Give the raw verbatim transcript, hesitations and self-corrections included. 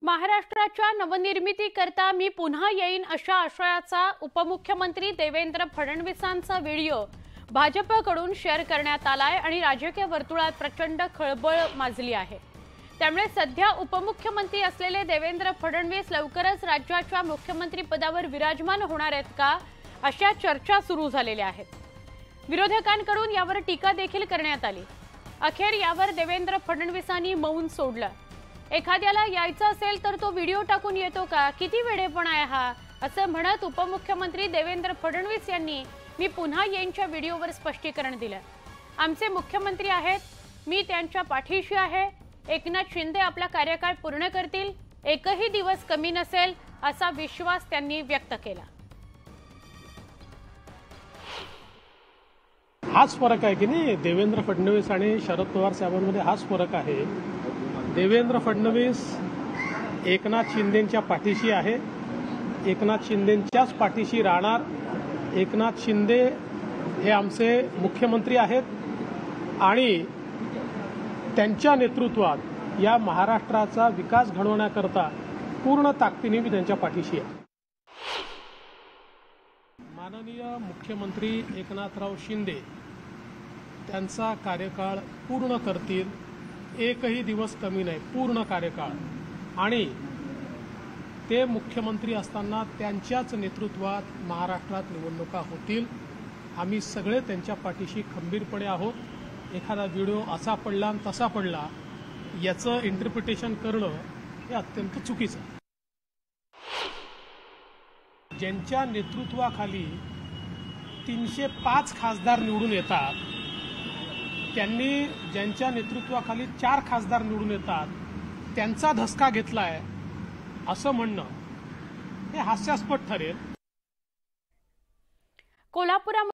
महाराष्ट्राच्या नवनिर्मितीकरता मी पुन्हा येईन अशा आशयाचा उपमुख्यमंत्री देवेंद्र फडणवीसांचा व्हिडिओ भाजपकडून शेअर करण्यात आलाय आणि राजकीय वर्तुळात प्रचंड खळबळ माजली आहे। त्यामुळे सध्या उपमुख्यमंत्री असलेले देवेंद्र फडणवीस लवकरच राज्याच्या मुख्यमंत्री पदावर विराजमान होणार आहेत का अशा चर्चा सुरू झालेल्या आहेत। विरोधकांकडून यावर टीका देखील करण्यात आली। अखेर यावर देवेंद्र फडणवीसांनी मौन सोडलं। एखाद्याला यायचं असेल तर तो व्हिडिओ टाकून येतो का, किती वेडेपणा आहे हा, असं म्हणत उपमुख्यमंत्री देवेंद्र फडणवीस यांनी मी पुन्हा येईनच्या व्हिडिओवर स्पष्टीकरण दिलं। आमचे मुख्यमंत्री आहेत, मी त्यांच्या पाठीशी आहे। एकनाथ शिंदे आपला कार्यकाळ पूर्ण करतील, एकही दिवस कमी नसेल असा विश्वास त्यांनी व्यक्त केला। हाच फरक आहे की नाही, देवेंद्र फडणवीस आणि शरद पवार साहेबांमध्ये हाच फरक आहे। देवेंद्र फडणवीस एकनाथ शिंदेंच्या पाठीशी आहे, एकनाथ शिंदेंच्याच पाठीशी राहणार। एकनाथ शिंदे हे आमचे मुख्यमंत्री आहेत आणि त्यांच्या नेतृत्वात या महाराष्ट्राचा विकास घडवण्याकरता पूर्ण ताकदीने मी त्यांच्या पाठीशी आहे। माननीय मुख्यमंत्री एकनाथराव शिंदे त्यांचा कार्यकाळ पूर्ण करतील, एकही दिवस कमी नाही, पूर्ण कार्यकाळ। आणि ते मुख्यमंत्री असताना त्यांच्याच नेतृत्वात महाराष्ट्रात निवडणुका होतील। आम्ही सगळे त्यांच्या पाठीशी खंबीरपणे आहोत। एखादा व्हिडिओ असा पडला आणि तसा पडला याचं इंटरप्रिटेशन करणं हे अत्यंत चुकीचं आहे। ज्यांच्या नेतृत्वाखाली तीनशे पाच खासदार निवडून येतात, त्यांनी ज्यांच्या नेतृत्वाखाली चार खासदार निवडून येतात त्यांचा धसका घेतलाय असं म्हणणं हे हास्यास्पद ठरेल। कोल्हापुरात